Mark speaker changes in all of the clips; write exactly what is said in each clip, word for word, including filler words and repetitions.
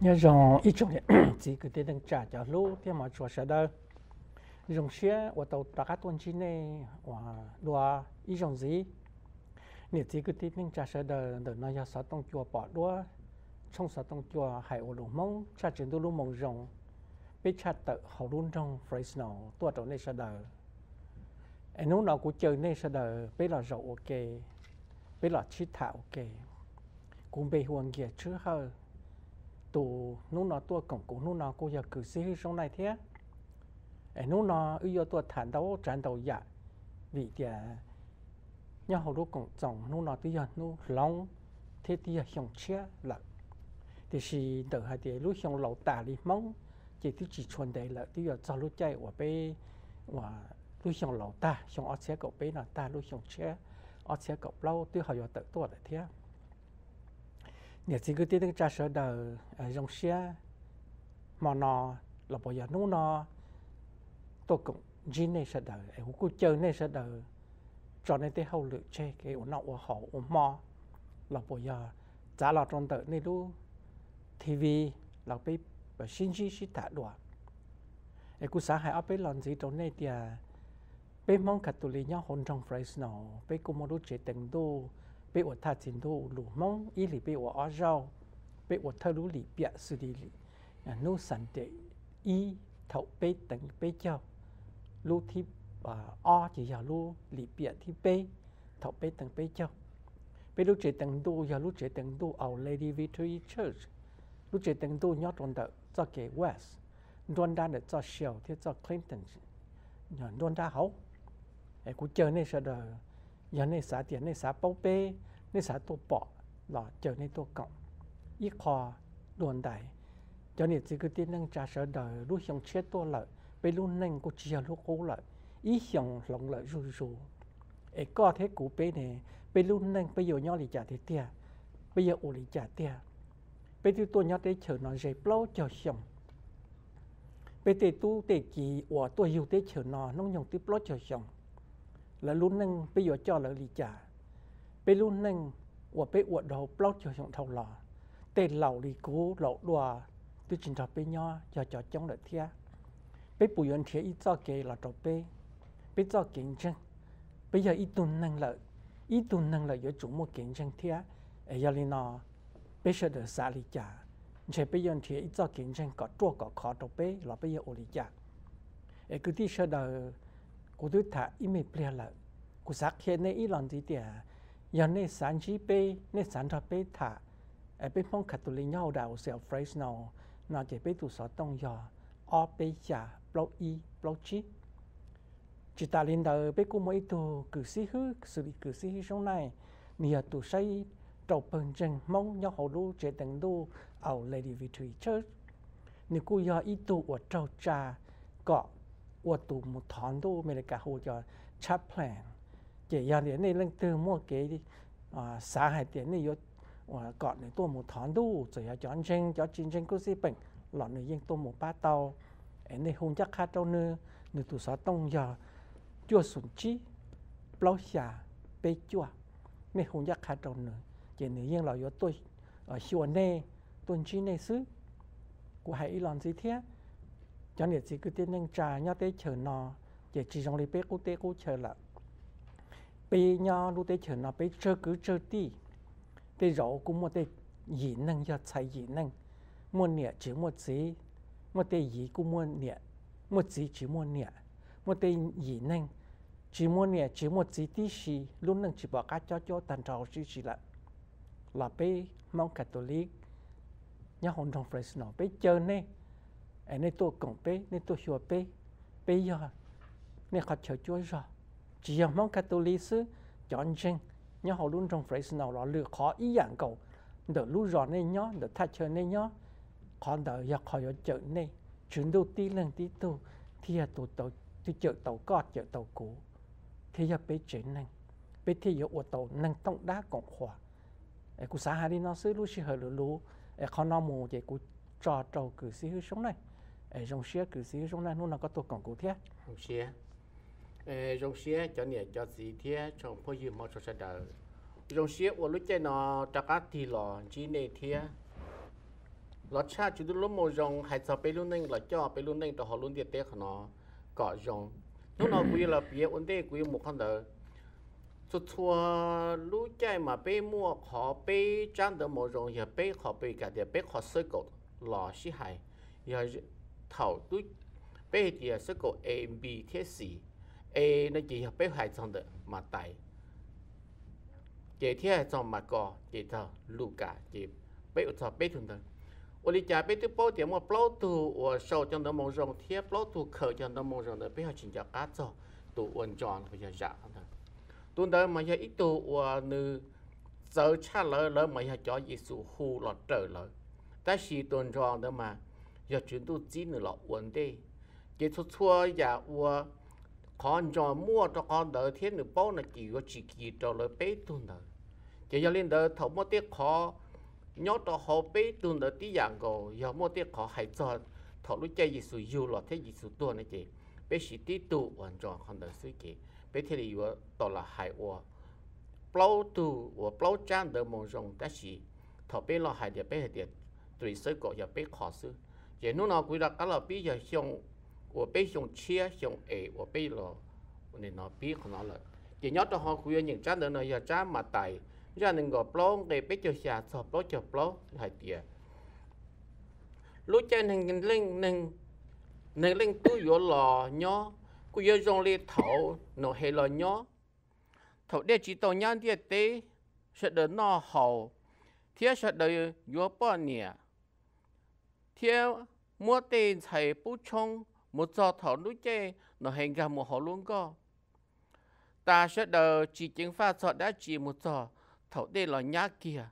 Speaker 1: nhớ rằng ít trong này chỉ cứ để đừng trả cho lúc thì mà chùa sẽ đâu dùng xe và tàu tất cả tuần chi này và đua ít trong gì nếu chỉ cứ để đừng trả sẽ đâu để nó sẽ tông chùa bỏ đua trong sẽ tông chùa hay ở lùng mông trả chuyện tôi lùng mông rồng biết trả tự họ luôn trong Fresno tua tàu này sẽ đâu anh lúc nào cũng chơi này sẽ đâu biết là rộng ok biết là chi thảo ok cũng bị huồng kia chứ hơn tụ nô nó tua cổng cũng nô nó cô giờ cử sĩ trong này thế, ấy nô nó ưu tua thản đấu trận đấu dạ, vì thì nhau hầu lúc cổng chồng nô nó tuy giờ nô long thế thì hiong chia là, thì chỉ đợi hai thì lúc hiong lẩu tả đi mong, chỉ thì chỉ chuẩn đấy là tuy giờ cho lúc chạy ở bên, và lúc hiong lẩu ta hiong ở xe cậu bên là ta lúc hiong chia, ở xe cậu lâu tuy họ giờ tự tua lại thế. Nếu chỉ cứ tiếp tục trả sở đời trong xe mà nó là bây giờ nó nó tôi cũng chỉ này sẽ đời em cũng chơi này sẽ đời cho nên tôi hậu lựa chơi cái ổn nào của họ ổn mò là bây giờ trả lại trong đời này luôn ti vi là bị và xin chỉ xin thả đùa em cũng sáng hay ở bên làm gì trong này thì bên Hmong Catholic nhau hôn trong Fresno bên cũng một đôi trẻ tình đô bị ở thà chính đô lù mong ý lý bị ở ở rau bị ở thơ lũ lý bịa xử lý nô sản để ý thậu bê tấn bê châu lũ thi ở chỉ giờ lũ lý bịa thi bê thậu bê tấn bê châu bê lũ trẻ tấn đô giờ lũ trẻ tấn đô Our Lady Victory Church lũ trẻ tấn đô nhớ trong đợt cho cái West đoan đa để cho Shell thì cho Clinton nhờ đoan đa hậu ấy cũng chờ nên sẽ đời giờ này xã tiền này xã bao bê này xã tổ bỏ là chờ này tổ cộng ít kho đồn đại cho nên chỉ cứ tin năng trả sở đời lúc xong chết tổ lợi bây luôn năng có chia lúc cố lợi ít xong lòng lợi ru ru ấy có thế cụ bê này bây luôn năng bây giờ nhau lì trả thế tia bây giờ ủ lì trả tia bây giờ tôi nhớ tới chờ nó dễ bao chờ xong bây giờ tôi để kỳ của tôi yêu tới chờ nó nó nhung tới bao chờ xong là luôn nâng bây giờ cho lợi lý trả bây luôn nâng và bây giờ đầu bao cho trong thầu lò tên lầu lý cố lầu đùa tôi trình tập bây nhỏ cho cho chống lợi thia bây bùi ơn thế ít cho kê là trò bê bây cho kiện chân bây giờ ít tuần nâng lợi ít tuần nâng lợi giữa chúng một kiện chân thia ở giờ lý nó bây giờ được xả lý trả chứ bây giờ thế ít cho kiện chân có trua có khó trò bê là bây giờ ô lý trả ở cứ tí sơ đời cô tôi thả email bia lại cô xác hiện nay ý làm gì thì giờ này sản chỉ bê này sản ra bê thả ở bên Hmong Catholic nhau đào Diocese of Fresno nó chỉ bê tụ sở tông giờ ở bê trả bao y bao chi chỉ ta lên đầu bê cô mấy tụ cử sĩ hư xử lý cử sĩ trong này nhiều tụ say trâu bần chân mong nhau hậu đu chế từng đu Our Lady Victory Church nếu cô giờ ý tụ ở trâu trà cọ ở tụ một tháng đô mình cả hồ cho chaplain chỉ giờ này này lên từ mua cái xã hải tiền này có còn này tôi một tháng đô rồi giờ chọn tranh cho chiến tranh có gì bệnh lọ này riêng tôi một ba tàu ấy này hôn chắc khác đâu nữa nữa tụ xã tông giờ chua sụn chi bao xả bê chua này hôn chắc khác đâu nữa chỉ này riêng là do tôi ở chùa này tuần chi này xứ của hãy làm gì thế cho nên chỉ cứ tiên năng trà nhau tới chờ nó chỉ chỉ trong lịch bế quốc tế cũng chờ là bây nhau lúc tới chờ nó bây chờ cứ chờ đi tới rõ cũng một tới gì năng cho chạy gì năng một nhẹ chỉ một gì một tới gì cũng một nhẹ một gì chỉ một nhẹ một tới gì năng chỉ một nhẹ chỉ một gì tí xì luôn năng chỉ bảo các cho cho tàn trào chỉ chỉ là là bây Hmong Catholic nhau hồn trong Fresno bây chờ này anh ấy tôi cổng bê, nên tôi chùa bê, bây giờ nên họ chờ chúa rồi, chỉ là Hmong Catholic sư chọn chân, nhớ họ luôn trong Fresno là lựa khó ý dạng cầu, đỡ lú rồi nên nhớ, đỡ thay chờ nên nhớ, còn đỡ giờ họ ở chợ này, chuyển đầu tí lần tí tu, thì là tụ tàu, thì chợ tàu cọt chợ tàu cũ, thì là bê chuyển năng, bê thì giờ ở tàu năng tông đá cộng hòa, ấy cũng xã hai đi nó sư lú xí hơi lú lú, ấy họ nó mù vậy cũng trò trâu cử sĩ hữu sống này ở trong xe cử sĩ hữu sống này nó có tổ cộng cụ thế
Speaker 2: trong xe trong xe cho nên cho gì thế trong phố gì mà cho sẽ đỡ trong xe của lúc chơi nó chắc thì lò chỉ này thế lọ cha chúng tôi lúc mồ rong hay cho bé luôn nên là cho bé luôn nên cho họ luôn tiệt tế của nó cọ rong lúc nào quý là bé ổn định quý một con đời cho chua lũ chạy mà bé mua họ bé trang được mồ rong giờ bé họ bé cả để bé họ sơ cột lọ xí hại giờ thầu túi bé thì sơ cột A B thế gì A nó chỉ bé hại trong được mà tại chỉ thế trong mà có chỉ thầu lũ cả chỉ bé cho bé thường thường我哋家俾啲包點我包到我手將到網上貼包到佢將到網上的俾佢全家家做到穩狀佢就giả的，到到mà一度我呢走差了了mà一叫耶穌呼了走了，但是穩狀的嘛，要全都只能了穩的，結束錯呀我看着摸着看到天的包呢幾個自己做了俾到的，就要令到頭摸啲可。nhớ đó họ bé tuần đầu tí dạng cổ giờ mua tiết họ hay cho thọ lúc chơi gì sử dụng là thế gì sử tuần này chị bé chỉ tí tu hoàn toàn không được suy chị bé thế thì vừa đó là hại của bao tu và bao trang được một dòng ta chỉ thọ bé là hại để bé để tùy sở cổ giờ bé khó xử giờ nó nào quy ra cái là bây giờ xong và bé xong chia xong ế và bé là nên nó biết không nó là chỉ nhớ đó họ quy những trang được này giờ trang mà tại ra nên gọi plong để biết cho xa cho plong cho plong hay tiệt lúc chơi nên lên nên nên lên túi vô lò nhó cứ vô trong ly thầu nó hay lò nhó thầu để chỉ tàu nhang tiệt tế sẽ đỡ nó hậu thiết sẽ đỡ vô bao nhiêu thiết mua tiền xài bút chung một giờ thầu lúc chơi nó hành ra một họ luôn có ta sẽ đỡ chỉ chính pha cho đã chỉ một giờ thầu đây là nhá kia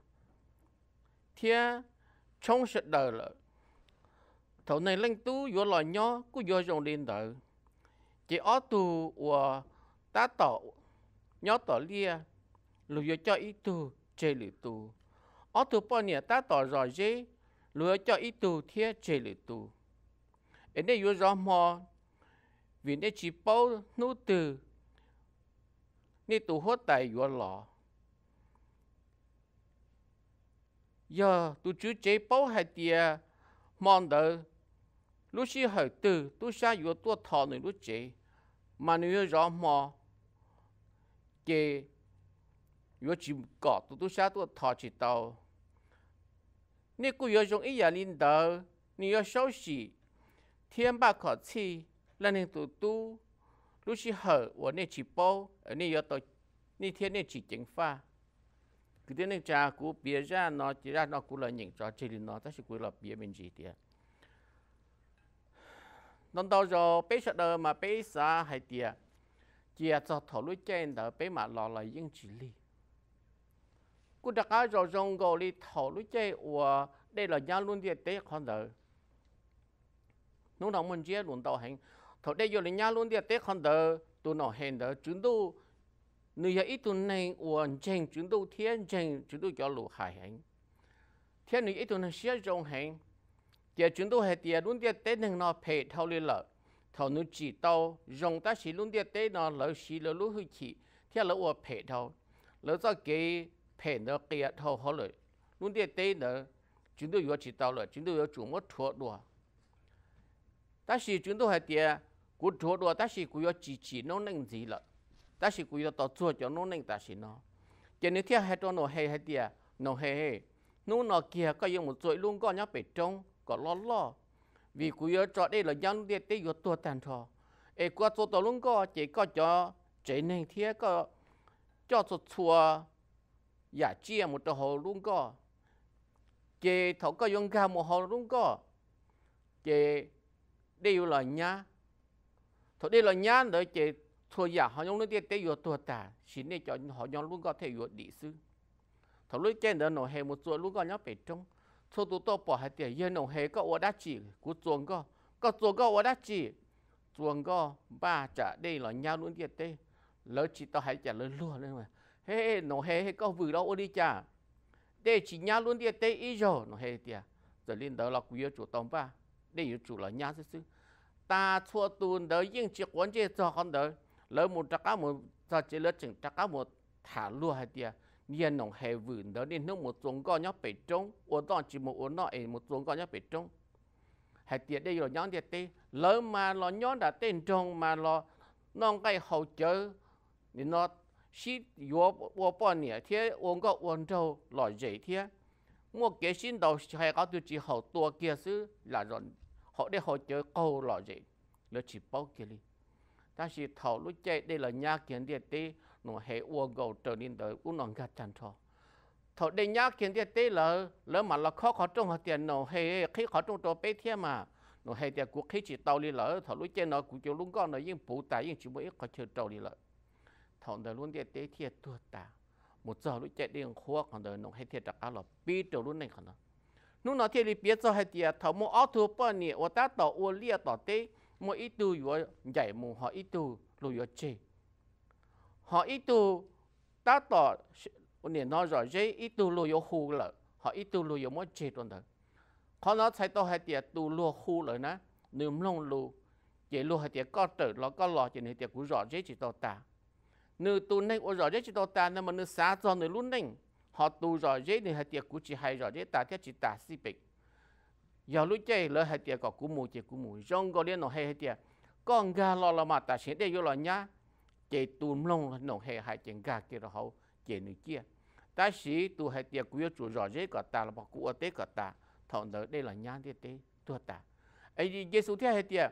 Speaker 2: thiên trong sự đời là thầu này lên tú vô là nhó cứ vô trong lên đời chỉ ở tu và ta tỏ nhó tỏ lia lùi vô cho ít tu chơi lì tu ở tu bao nhiêu ta tỏ rồi dễ lùi cho ít tu thiên chơi lì tu ở đây vô rõ mò vì đây chỉ bao nô từ nên tu hốt tài vô lọ giờ tôi chú chế bao hai tia mong đợi lúc xí hỏi từ tôi xa yếu tôi thọ này lúc chế mà nếu rõ mò chế yếu chỉ có tôi tôi xa tôi thọ chỉ tàu nếu cô yếu trong ý giả linh đỡ nếu yếu xấu xí thiên ba khó chi là nên tôi tu lúc xí hỏi và nên chỉ bao nếu yếu tôi nếu thiên nên chỉ chính pha cái tiếng này cha cú bia ra nó chỉ ra nó cú là những trò chơi nó ta sẽ cú là bia bên gì tiệt nó đâu rồi bé sợ đời mà bé xa hay tiệt chỉ cho thầu lối trên đó bé mà lò lại những chỉ li cú đặt cái rồi rong gò li thầu lối trên và đây là nhau luôn tiệt tế con đời nó đồng mình chia luôn tàu hành thầu đây giờ là nhau luôn tiệt tế con đời tụi nó hẹn đời chúng tôi người ít tuần này hoàn thành chúng tôi thiên thành chúng tôi cho lũ hải hành thiên người ít tuần này sẽ trong hành giờ chúng tôi hay tiền luôn tiền tết nên nó phải thâu lên lợi thâu nó chỉ tàu dùng ta chỉ luôn tiền tết nó lợi chỉ lợi lũ hơi chỉ thiên lợi ở phải thâu lợi cho cái phải nó kia thâu họ lợi luôn tiền tết nó chúng tôi có chỉ tàu lợi chúng tôi có chủ mất thua đùa ta chỉ chúng tôi hay tiền của thua đùa ta chỉ có chỉ chỉ nó nên gì lợi ta chỉ quý tao做cho nó nên ta chỉ nó cho nên theo hai trong nó hay hay tiệt nó hay hay nó nó kia có dùng một chuỗi luôn có nhá bể trong có lo lo vì quý cho đây là dân địa tế có tua tàn thọ ê qua cho tao luôn có chỉ có cho chỉ nên theo có cho cho chùa giả chia một tàu hồ luôn có chỉ thọ có dùng cả một hồ luôn có chỉ đây là nhá thọ đây là nhá để chỉ thôi giờ họ dùng nó tiết tế yếu tua ta xin để cho họ dùng luôn có thể yếu địa sư thầu lúc trên đó nó hệ một chuột luôn có nhớ bể trong số tụ to bỏ hai tiền yên nó hệ có ở đá chỉ của chuồng có có chuồng có ở đá chỉ chuồng có ba trả đây là nhau luôn tiết tế lỡ chỉ tao hãy trả lớn luôn đấy mà hey nó hệ có vừa đâu đi trả đây chỉ nhau luôn tiết tế ý rồi nó hệ tiền rồi lên đó là quý chủ tông ba đây yếu chủ là nhau sư ta chua tuần đó nhưng chỉ quan chế cho con đó lỡ một trắc cá một cho chỉ lỡ chừng trắc cá một thả lúa hay tiệt nhiên nông hệ vườn đó nên nó một giống con nhóc bể trống ở đó chỉ một ở nó ấy một giống con nhóc bể trống hay tiệt đây rồi nhón tiệt tê lỡ mà lo nhón đã tên trông mà lo non cái hậu chờ thì nó xí vô vô bao nhiêu thế uống có uống trâu lòi dễ thế mua cái xin đầu hay có tiêu chỉ hậu tua kia xứ là rồi họ để hậu chờ câu lòi dễ là chỉ bao kia đi ta chỉ thầu lúc chạy đây là nhà kiến tiệt tê nó hệ uống gạo trở nên tới uống non gạt chăn thọ thầu đây nhà kiến tiệt tê là lỡ mà là khó khó trong họ tiền nó hệ khi khó trongตัวbé thế mà nó hay tiệt cuộc khi chỉ tàu đi lỡ thầu lúc chạy nó cũng chịu lúc con nó nhưng phụ tải nhưng chỉ mỗi ít khó chơi tàu đi lỡ thầu đời luôn tiệt tê thiệt tuột ta một giờ lúc chạy đi khoa còn đời nó hay thiệt đặc á là bi tàu luôn này còn nó lúc nào thiệt đi biết cho hay tiệt thầu mua áo thua bao nhiêu ở ta tàu uống lia tàu tê mua ít tu vừa giải mù họ ít tu lùi vừa chê họ ít tu ta tỏ nên nói rồi dễ ít tu lùi vừa hù lợ họ ít tu lùi vừa mất chê luôn đó họ nói thấy tao hay tiệt tu lùi hù lợ ná nương lông lù chỉ lùi hay tiệt có tử nó có lò chỉ nên tiệt cũng rõ dễ chỉ tao ta nương tu nên ở rõ dễ chỉ tao ta nên mà nương xả cho nương luôn nên họ tu rõ dễ nên hay tiệt cũng chỉ hay rõ dễ ta tiệt chỉ ta si bịch giờ lúc chơi lỡ hay tiệt có cú mù chỉ cú mù trong có liên nó hay hay tiệt con gà lo là mà ta sẽ để vô là nhá chỉ tu lông nó hay hay chuyện gà kia đó hậu chỉ người kia ta sĩ tu hay tiệt cú chủ rõ dễ cả ta là bảo cú ở tế cả ta thằng đó đây là nhá tiệt tế tua ta ấy đi Giêsu theo hay tiệt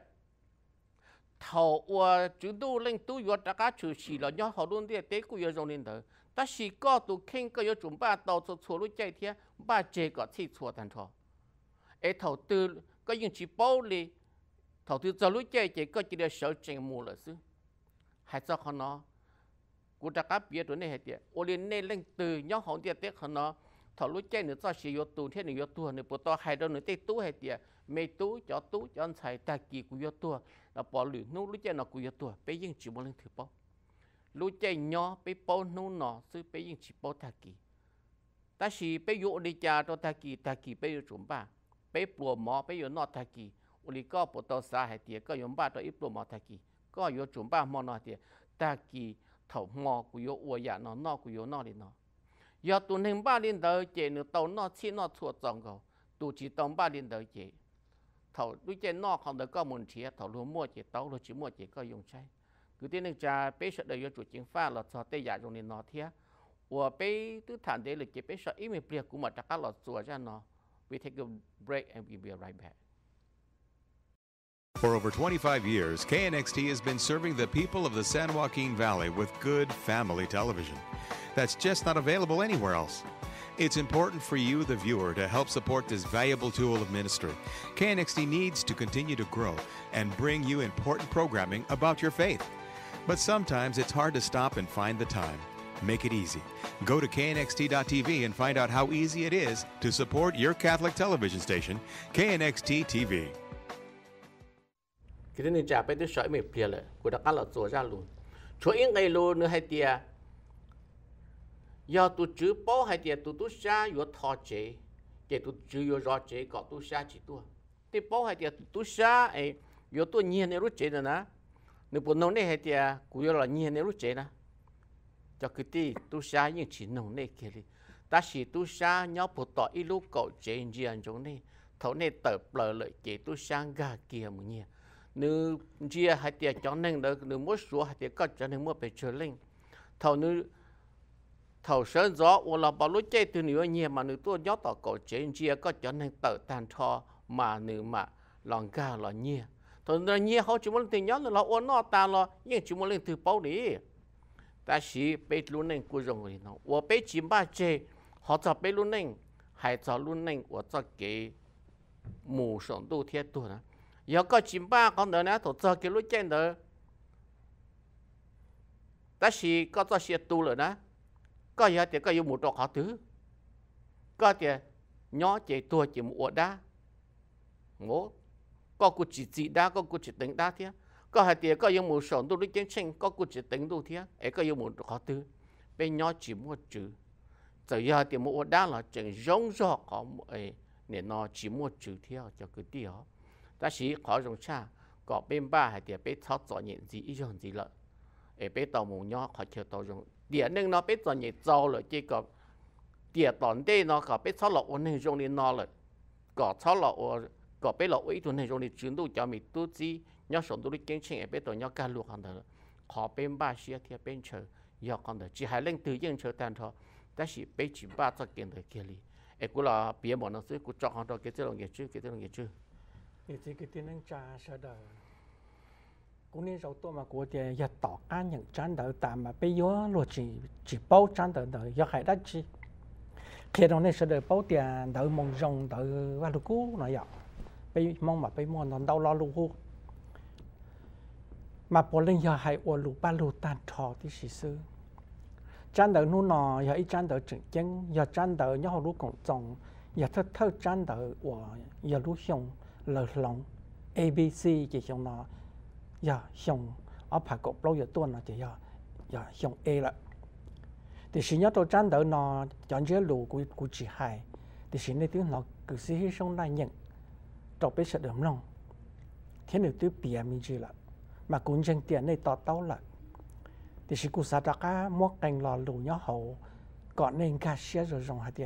Speaker 2: thầu và chúng tu lên tu vô tất cả chủ sĩ là nhá họ luôn tiệt tế cú vô trong lên đó ta sĩ có tu khen có vô chúng ba tàu cho chùa lúc chạy thiệt ba chế có thi chùa thành thọ ấy thầu tư có những chỉ bao li thầu tư cho lúc chơi chỉ có chỉ để sở trình mù là chứ hay sao họ nó của tất cả biết rồi này hết tiệt ô liên nên lên từ nhóm họ tiệt tiệt họ nó thầu lúc chơi nữa cho sử dụng tu thế nữa tu nữa bộ to hay đâu nữa tê tu hết tiệt mấy tu cho tu cho anh xài ta kỳ của tu là bỏ lử nô lúc chơi nó của tu bây giờ chỉ muốn lên thử bao lúc chơi nhỏ bây bao nô nó chứ bây giờ chỉ bao ta kỳ ta chỉ bây giờ đi cha cho ta kỳ ta kỳ bây giờ chuẩn ba bây bùa mỏ bây giờ nó ta kỳอุลิก็ปวดตัวสาเหตุก็ยมบ้าตัวอีปลุมาตะกี้ก็อยู่จุ่มบ้ามอนอเดียตะกี้เถ่ามอกุโยอวยานอนอกุโยนอลินอยาตัวหนึ่งบ้าลินเดอเจนตัวนอชี้นอชัวจองเขาตัวจีตองบ้าลินเดอเจเถ่าด้วยเจนนอของเดอก็มุนเทียเถ่ารัวมั่วเจเต้ารัวจีมั่วเจก็ยงใช้คือที่นึงจะไปเสด็จอยู่จุดจิงฟ้าเราชอบเตยาตรงนี้นอเทียว่าไปตู้ฐานเดลิเจไปชอบอีเมเปรียกูมาจากการหลอดจัวจ้านอ we take a break and we be right back.
Speaker 3: For over twenty-five years, K N X T has been serving the people of the San Joaquin Valley with good family television that's just not available anywhere else. It's important for you, the viewer, to help support this valuable tool of ministry. K N X T needs to continue to grow and bring you important programming about your faith. But sometimes it's hard to stop and find the time. Make it easy. Go to K N X T dot T V and find out how easy it is to support your Catholic television station, K N X T T V.
Speaker 2: Cái này trảไปที่สอยไม่เปลี่ยนเลยกูตะกันเราตัวจ้าลุนช่วยยังไงลุนให้เตียยาตัวจื้อป้อให้เตียตัวตัวชาอยู่ทอเจเจตัวจื้ออยู่รอเจก็ตัวชาจีตัวที่ป้อให้เตียตัวชาไอ้อยู่ตัวเงียในรู้เจนะนะนึกปุ่นน้องเนี่ยให้เตียกูอยู่ละเงียในรู้เจนะจะคือที่ตัวชายังจีน้องเนี่ยเกลีแต่สิตัวชาเนาะปุ่นต่ออีลูกเก่าเจนเจียนจงนี่เท่านี้เติบเปล่าเลยเจตัวชากาเกียมึงเนี่ยnữ chia hai tiệt cho nên được nữ mỗi số hai tiệt có cho nên mỗi phải chơi lên thầu nữ thầu sơn gió hoặc là bảo lối chơi từ nữ nhiều mà nữ tôi nhớ tỏ cổ chơi chia có cho nên tự tàn thọ mà nữ mà lòng ga là nhiều thầu nữ nhiều họ chỉ muốn tiền nhớ là ôn nó ta là nhưng chỉ muốn lên từ bao đi ta chỉ biết luôn nên cô dùng rồi nó và biết chỉ ba chơi họ cho biết luôn nên hay cho luôn nên và cho cái mù sống tu thiết tu nữa giờ có chim ba con đỡ nè tổ chức cái lúc trên đó ta chỉ có cho xe tu rồi nè có giờ thì có dùng một trò khó thứ có thì nhỏ chạy tua chỉ một đá ngố có cụ chỉ chỉ đá có cụ chỉ tính đá thế có hai thì có dùng một sòn tu lúc trên trên có cụ chỉ tính tu thế ấy có dùng một khó thứ bên nhỏ chỉ một chữ giờ giờ thì một đá là chẳng giống rõ có ấy để nó chỉ một chữ theo cho cái điều ta chỉ khó dùng cha có bên ba hay thì bên tháo rõ nhện gì ý dùng gì lợ ở bên tàu mù nhỏ khỏi chờ tàu dùng điện nên nó biết cho nhị trâu rồi chỉ có điện tòn đây nó có biết sáu lọ ôn hình dung đi nó rồi có sáu lọ có biết lọ ít tuần hình dung đi chuyển đủ cho mình tu chi nhớ sống tu đi kiến trình biết tôi nhớ cả luộc hàng đó họ bên ba xia thì bên chờ giờ còn được chỉ hai lần tự nhiên chờ tan thôi但是被几把这见得给你，哎，古了别忙了，所以古找好多给这种业主，给这种业主。
Speaker 1: thì chỉ cái tiếng cha sợ đời cũng nên rồi tôi mà của thì giờ tỏ cá những chán đời tạm mà bây giờ luôn chỉ chỉ bao chán đời đời giờ hay đắt chi khi đó nên sợ đời bao tiền đời mong rong đời vào lúc cũ nói vậy bây mong mà bây mong nó đau lo lúc cũ mà bỏ lên giờ hay ở lúc ba lúc tan thọ thì sự sư chán đờiนู่นnọ giờ ít chán đời chừng chân giờ chán đời nhớ lúc còn trồng giờ thơ thơ chán đời của giờ lúc xong lời lòng a b c chỉ xong nó giờ xong ở phải cột lâu giờ tuần nó chỉ giờ giờ xong a là thì xin nhớ tôi chán đời nó chọn chế lù của của chị hai thì xin này tiếng nó cứ xí xong lại nhận cho biết sự đầm lòng thế nếu tôi bịa mình gì là mà cũng chân tiền này tỏ tao lại thì sự cụ sa ra cá mót cành lò lù nhớ hậu còn nên cá xé rồi rong hạt tiền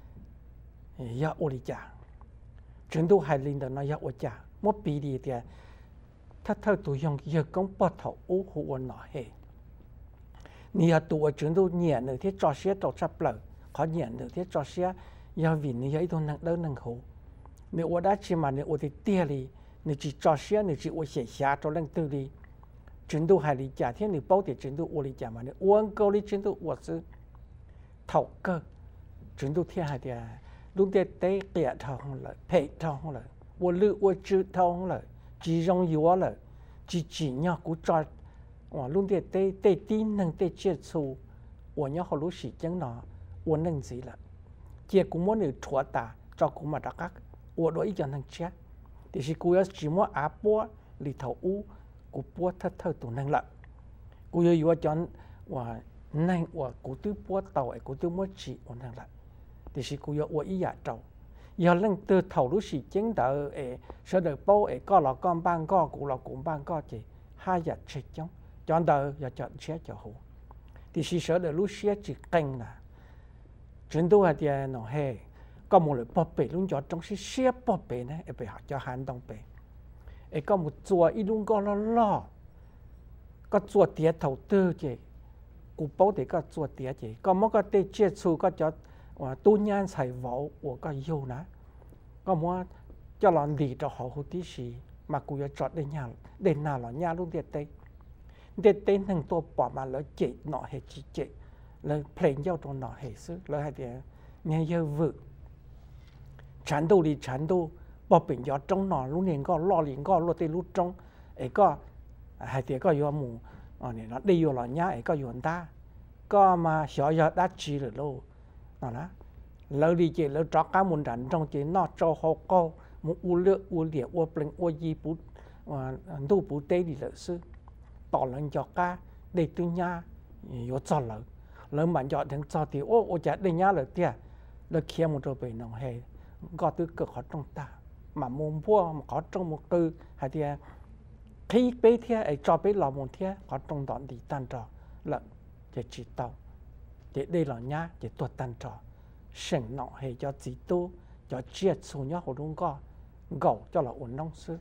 Speaker 1: giờ ô đi chả chúng tôi hay linh đó nó giờ ô chả mót bì đi tiềnถ้าเธอตัวยังเยอะก็ปอดเขาอู้หัวหน่อยนี่ตัวchúng tôi nhẹ nữa thì cho xé tổ sắp lở khó nhẹ nữa thì cho xé giờ vìนี่ấy tôi nặng đơn nặng hổ nếu ở đó chỉ mà nếu ở thì tia đi nếu chỉ cho xé nếu chỉ ở xẻ xả cho lên từ đi chúng tôi hay đi trả thế nếu bao thì chúng tôi ở đi trả mà nếu uống câu đi chúng tôi ở sự thầu cơ chúng tôi theo hai thì lúc đấy tế kẹt thầu không lợi phê thầu không lợi ở lư ở chữ thầu không lợi chỉ trong yếu lợi chỉ chỉ nhau cũng cho ở lúc đấy tế tế tin năng tế chia sẻ ở nhau họ lúc sĩ chẳng nó ở năng gì là chia cũng muốn được thua ta cho cũng mà đặc các ở đó ý cho năng chết thì chỉ cũng chỉ muốn áp búa lì thầu u của búa thất thơ tụ năng lợi cũng như yếu chọn và năng và cũng tư búa tàu ấy cũng tư muốn chỉ ở năng lợi thì chỉ cũng yếu ý giả trâu giờ lần từ thầu lúc sĩ chính đỡ ấy sẽ được bao ấy có là con ban có cũng là cũng ban có chỉ hai giờ chết chống chọn đỡ giờ chọn chết cho hữu thì chỉ sợ được lúc chết chỉ canh là chúng tôi hay thì nó hay có một loại bắp bể luôn cho trong sĩ chết bắp bể này để học cho hành động bể ấy có một chùa ít luôn có lo lo có chùa tiệt thầu tư chỉ cũng bao thì có chùa tiệt chỉ có một cái tê chết su có cho và tu nhân xài võ của cái yêu nè có muốn cho làm gì cho họ hữu tí gì mà cũng要chọn đến nhà đến nào là nhà luôn điện tây điện tây thằng tôi bỏ mà lỡ chị nọ hay chị chị lỡ plei nhau trong nọ hay xứ lỡ hay thì nghe yêu vợ chán đâu đi chán đâu bỏ bình gió trong nọ lúc này có lo liền có lo tây lúc trong ấy có hay thì có yêu mù ở này nó đi vô là nhà ấy có yêu ta có mà sợ giờ đã chỉ rồi đâu nó lỡ đi chơi lỡ cho cá muốn rảnh trong chơi nó cho họ co một u lửa u lìa u pleng u gì bút tu bút tê đi lỡ sư tỏ lên cho cá để từ nhà yếu cho lỡ lỡ mà cho đến cho thì ô ô chả để nhà lỡ tia lỡ kia một rồi về nó hay có tư cực họ trong ta mà mồm vua mà có trong một tư hay thì khi bé thia ấy cho bé lò một thia có trong đoạn thì tan trò lỡ để chỉ tàu để đây là nhá để tuột tan trò sừng nọ hay cho chỉ tu cho chia số nhá họ đúng có gầu cho là ổn nông sư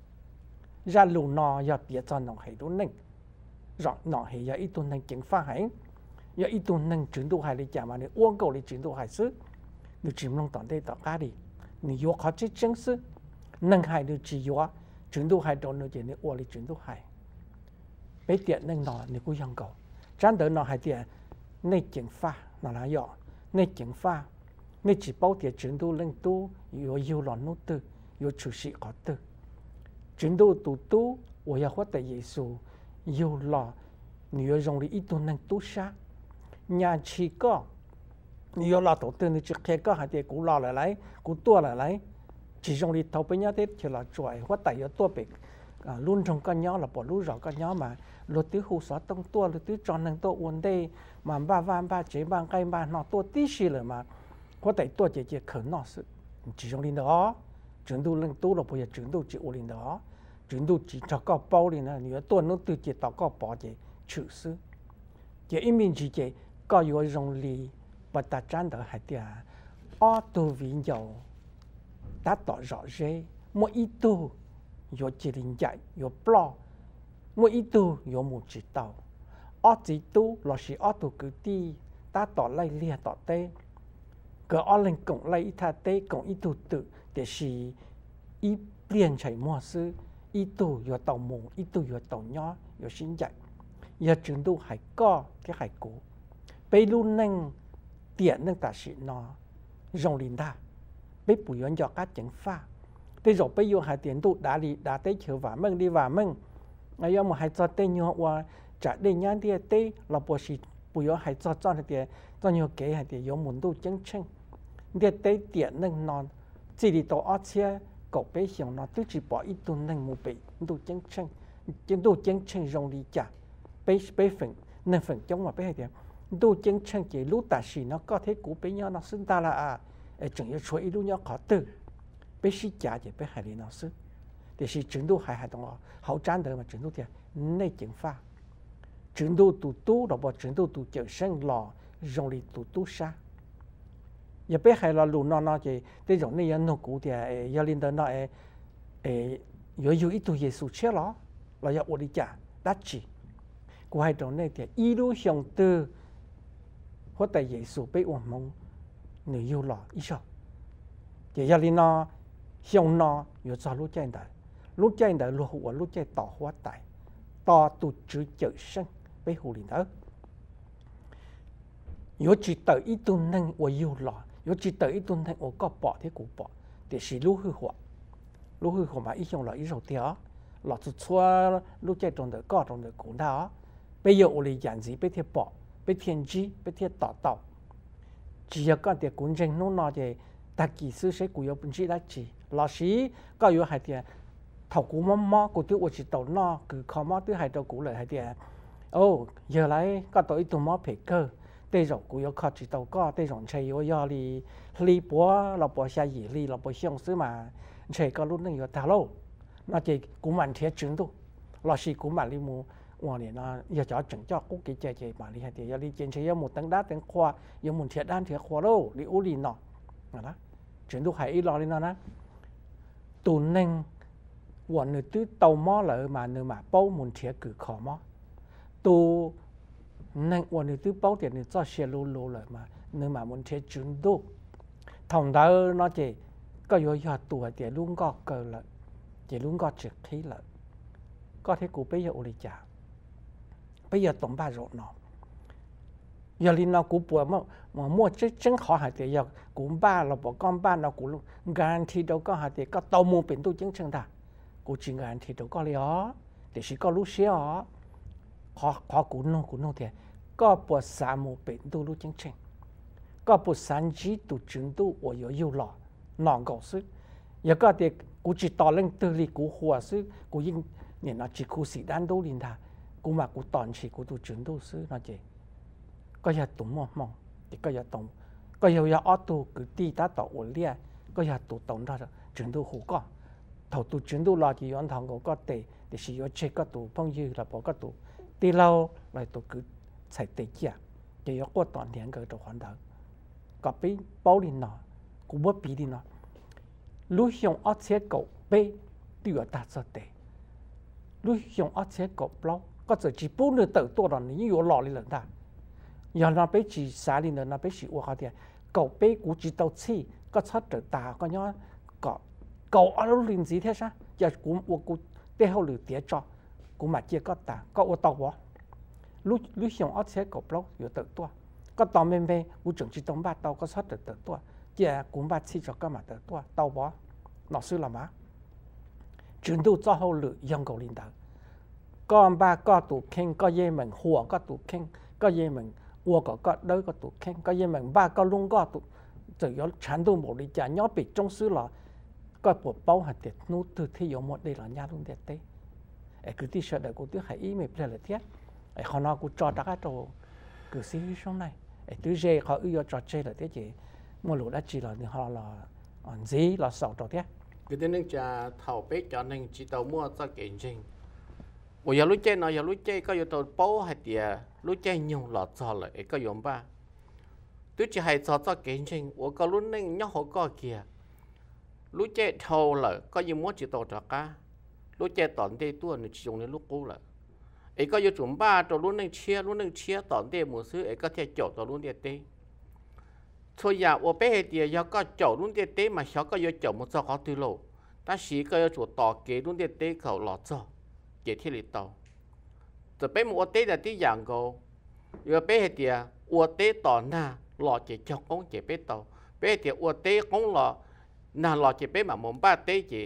Speaker 1: ra lù nọ giờ biết cho nọ hay đúng nè rõ nọ hay giờ ít tuần năng chính pha hay giờ ít tuần năng chuyển tu hay đi chả mà để uống cầu đi chuyển tu hay sư được chìm long toàn đây tỏ cá đi nếu yếu khó chết chân sư năng hay được chỉ yếu chuyển tu hay đâu nữa chỉ để uống đi chuyển tu hay bây tiện năng nọ nếu cũng yang cầu chán đỡ nọ hay tiện nên chính pha nó là do nên chính pha nên chỉ bao tiền chuyển tu lên tu yêu yêu là nốt tư yêu chủ sĩ có tư chuyển tu tu tu我要活得耶稣yêu là nhiều dòng đi ít tu năng tu sát nhà chỉ có nhiều là tổ tư chỉ khi có hai tiền cũng lo lại lấy cũng tua lại lấy chỉ dòng đi thâu bên nhau tết thì là chuỗi hoạt tại ở tua bị luôn trong con nhỏ là bỏ luôn rõ con nhỏ mà luật tứ hồ xóa tông tua luật tứ tròn năng tua uốn đây mà ba van ba chế ba cây ba nọ tua tí xì rồi mà có thể tua chế chế khởi nọ sự chỉ trong linh đó chuyển tu linh tu là bây giờ chuyển tu chỉ u linh đó chuyển tu chỉ cho có bao linh là nhiều tua nó từ chế tạo có bỏ chế chữ sư chỉ ý mình chỉ chỉ có yếu rong lì và ta chán đỡ hai tia ở tu vĩnh dầu đã tỏ rõ rệt mỗi ít tu yếu chỉ linh dạy yếu plo mỗi ít tu yếu một chỉ tàu ở chỉ tu là chỉ ở tu cứ đi ta tỏ lại lia tỏ tê cái ở lên cộng lại ít tha tê cộng ít tu tự để chỉ ít liền chạy mua sư ít tu yếu tàu mù ít tu yếu tàu nhỏ yếu sinh dạy giờ trường tu hải co cái hải cố bây luôn nâng tiền nâng ta sĩ nó rong linh ta bây bùi yon cho các chẳng pha bây giờ bây giờ hải tiền tu đã đi đã tới chiều và mừng đi và mừng ngày giờ mà hải cho tên nhau và trả đến nhang đi tê là bùi sĩ bùi yon hải cho cho thì cho nhiều cái hải tiền yon muốn tu chân chân đi tê tiền nâng non chỉ đi tổ ở xe cậu bây giờ nó tự chỉ bỏ ít tu nâng một bị tu chân chân chân tu chân chân rong đi trả bây bây phần nên phần chống mà bây hai tiền tu chân chân chỉ lúc ta sĩ nó có thể cũ bây nhau nó sinh ta là à ở chẳng yếu chuối lúc nhau khó từ bây sĩ trả chỉ bây hai đi nó sinh thì sĩ chứng tu hai hai đồng họ hậu trán đời mà chứng tu thì nên chứng pha chứng tu tu tu rồi bỏ chứng tu tu chợ sinh lò rong đi tu tu sa giờ bây hai là lù nó nó chỉ cái giống này nó cũ thì giờ linh đơn nó ấy ấy yếu yếu ít tu Giêsu chết nó là giờ ổn đi trả đắt chỉ của hai種呢嘅一路向到我哋耶穌俾我們你要落一緒，嘅一年咯向咯要做路正大，路正大路我路正大花大，大都只就生俾胡連頭。如果只到一頓呢我要落，如果只到一頓呢我個bỏ thì cũng bỏ，但是路去活，路去活嘛一向落一首條，落就錯路正種的個種的古道。bây giờ tôi dàn gì bây giờ bỏ bây thiên chi bây giờ tỏ tàu chỉ có cái cuốn tranh nó nói về ta kỳ sư sẽ của yêu chỉ là chỉ là sĩ có yêu hai tiền thầu cũ mắm mắm của tôi chỉ tàu nó cứ khó mắm tôi hai tàu cũ lại hai tiền ô giờ lại có tàu ít tàu mắm phải cơ đây rồi của yêu khó chỉ tàu có đây rồi chơi yêu yêu li li búa là búa xa gì li là búa xiong xứ mà chơi có lúc này yêu thảo lâu nó chỉ cũng mạnh thiệt chứng tu là sĩ cũng mạnh li mu我呢那要找整教估计这这嘛厉害点，要你坚持要木等打等花，要木铁单铁花喽，你屋里喏，啊啦，全都係一落嚟喏啦，ตุนนึงวันนึงตื้อเตาหม้อเลยมานึงมาเป้ามุนเทียกือขอหม้อตูนึงวันนึงตื้อเป้าเดี๋ยวนึงจะเชียรูรูเลยมานึงมามุนเทียจุนดูทองดาวเนาะเจก็ยอยตัวเดี๋ยวลุงก็เกิดเลยเดี๋ยวลุงก็จึกที่เลยก็ที่กูไปอยู่อุริจาbây giờ tổng ba rồi nó giờ linh nó cũng bùa mà mà mua chứ chân khó hạt thì giờ cũng ba là bỏ con ba nó cũng guarantee đâu có hạt thì có tàu mua biển tu chứng chân ta cũng chỉ guarantee đâu có lió để chỉ có lúc xíu khó khó cũng nó cũng nó thì có bùa sản mua biển tu lúc chứng chân có bùa sản chỉ tu chứng tu ở yếu yếu lọ nòng cầu sức giờ có thì cũng chỉ tỏ lên từ li cũng hòa sức cũng nhưng nhìn nó chỉ khu sĩ đan đâu linh ta cú mà cú tòn chỉ cú tu chuyển tu sư nó chỉ có giờ tụng mong mong thì có giờ tụng có giờ giờ ở tu cứ đi ta tàu ổn lia có giờ tu tụng ra chuyển tu hủ có thầu tu chuyển tu lo thì yon thằng có có tệ thì chỉ có chơi có tu phong dư là bỏ có tu đi lâu lại tu cứ xài tệ chia thì có có tòn tiền cái đồ hoàn đầu có bị bao đi nọ cú bớt bị đi nọ lúc dùng ở xe cậu bê tiêu ta sợ tệ lúc dùng ở xe cậu bao có thể chỉ bốn mươi tựตัวเรานี่อยู่หล่อเลยหรือเปล่าอย่างเราไปจีสาลินเราไปจีว่าเขาเดียเก่าไปกูจีเตาชี้ก็ชัดเดือดตาก็ย้อนก็เก่าอะไรลินสีเท่าซะอย่ากูว่ากูเตี้ยหรือเตี้ยจ่อกูมาเจียก็ตาก็ว่าตัวรู้รู้อย่างอัดเสียกับเราอยู่tựตัวก็ตอนเมย์เมย์กูจังจีตรงบ้านเตาก็ชัดเดือดtựตัวเจียกูบ้านชี้จ่อก็มาtựตัวเตาบ่หนอซื้อละมั้งจุดดูเจ้าเขาหรือยังเก่าลินตาก็บ้าก็ตูเข่งก็เย่เหมือนหัวก็ตูเข่งก็เย่เหมือนวัวก็ก็เด้อก็ตูเข่งก็เย่เหมือนบ้าก็ลุงก็ตูจะย้อนฉันดูหมดเลยจ้ะย้อนปิดจงซื้อหรอก็ปวดเป้าหัดเด็ดนู้ตัวที่อยู่หมดเลยหรอยาลุงเด็ดเต้ไอ้คือที่เสด็จกูที่หายอีไม่เป็นเลยเทียไอ้ขอนอกูจอดดักตัวคือซื้อช่วงไหนไอ้ตัวเจเขาอื้อจอดเจเลยเทียเจมัวหลุดได้จีเลยนี่เขาเราอ่อนจีเราสอบตัวเทีย
Speaker 2: cái tênนึงจะเท่าเป๊ะจอนึงจีเตามั่วจะเก่งจริง我要路街呢，要路街个要到包还点，路街用老早了，一个用吧。tôi chỉ hay cho cho kiến trình, tôi có lúc nên nhớ họ có kia, lúc chơi thâu là có gì muốn chỉ tổ chức cả, lúc chơi tận đây tôi nó chỉ dùng đến lúc cũ là, ấy có yêu chúng ba cho lúc nên chia lúc nên chia tận đây một số ấy có thể chọn cho lúc đây tê, thôi giờ tôi bé thì giờ có chọn lúc đây tê mà sao có yêu chọn một số khó từ lâu, ta chỉ có yêu chủ tỏ kế lúc đây tê khẩu lọt cho, kế thiết lịch tàu, rồi bé một tê là tí dạng cô, giờ bé thì tôi tê tận na lọ chỉ cho con chỉ biết tàu bé thì uất tế con lọ nà lọ chỉ biết mà muốn ba tế chỉ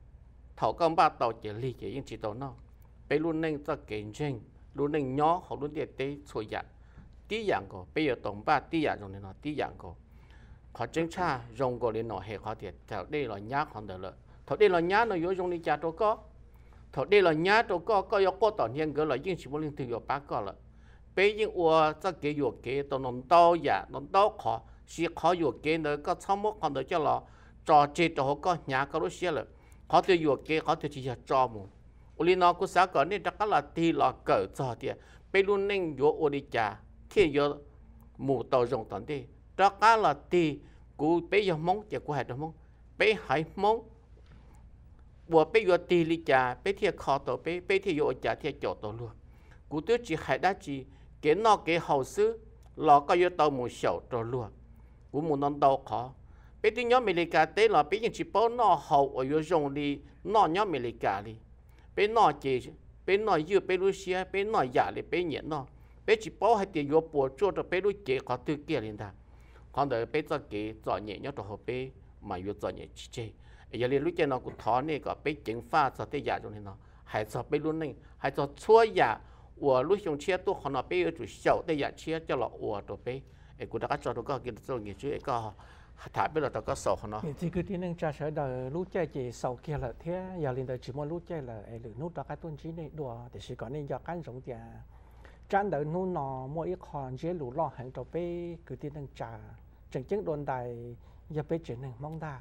Speaker 2: thầu con ba tàu chỉ lì chỉ những chỉ tàu nó bé luôn nên cho kiến trình luôn nên nhỏ họ luôn địa tế sôi dạng tí dạng của bây giờ tổng ba tí dạng rồi nó tí dạng của họ chính cha dùng của lên nó hệ họ thiệt thầu đây là nhá còn được rồi thầu đây là nhá nó yếu dùng đi trả đâu có thầu đây là nhá đâu có có yếu có tàu hiện cái là những chỉ muốn liên từ yếu bác có rồi bây giờ我这个月给到农到呀，农到考是考月给那个草木看到叫了，找这找个伢个都写了，考到月给考到只是招募，我哩那个啥个呢？这个啦地啦狗做的，被路宁月我的家，天月木到用等的，这个啦地，古被有梦就古还的梦，被还梦。我被月地里家，被天考到被被天月家天找到了，古都只还得只。cái nó cái hậu sư là có yếu tố một sầu rồi luôn cũng muốn non đâu khó bây giờ nhóm America tế là bây giờ chỉ bảo nó hậu ở yếu dùng đi nó nhóm America đi bây nó chỉ bây nó yếu bây Russia bây nó giả đi bây nhện nó bây chỉ bảo hay tiền yếu bộ cho được bây lúc chế có từ kia lên ta còn đợi bây giờ cái giỏi nhẹ nhớ rồi bây mà yếu giỏi nhẹ chỉ chế giờ liền lúc chế nó cũng thọ này có bây chính pha cho tới giả rồi nó hay cho bây luôn này hay cho xua giả我路上车都可能被有做小的呀车叫了我都被，哎，古大家做到个给做业主一个，台北了到个少可能。
Speaker 1: thì cứ tin rằng cha sẽ đợi lũ chạy chỉ sau kia là thế, giờ liền đợi chỉ muốn lũ chạy là ai lử nút đó cái tuần trí này đùa, thì chỉ có nên do cái giống tiền, trang đợi nút nó mỗi ít còn chế lũ lo hàng đầu bé cứ tin rằng cha, chẳng chứng đồn đại giờ bé chuyện này mong ta,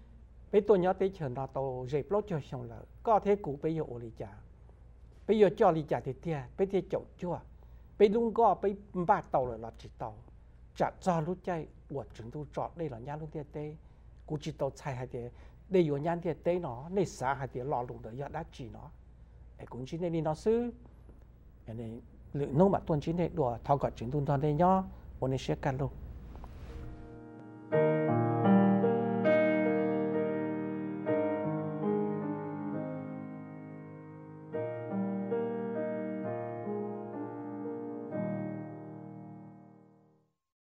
Speaker 1: bé tôi nhớ tới chuyện đó tôi dẹp lót cho xong là có thế cũ bé giờ ổn định cha. Bây giờ cho lý trả thì tiền, bây giờ chậu chua, bây lúc có bây ba tàu là chỉ tàu, chặt cho lúc chạy, của chúng tôi chọn đây là nhà lúc tiền tê, cũng chỉ tàu xài hai tiền, đây là nhà tiền tê nó, đây xả hai tiền lò lùng được giờ đã chỉ nó, cũng chỉ nên đi nó xứ, này lượng nông mà tuần chỉ này đùa thao gọt chúng tôi toàn đây nhá, bọn này sẽ cắt luôn.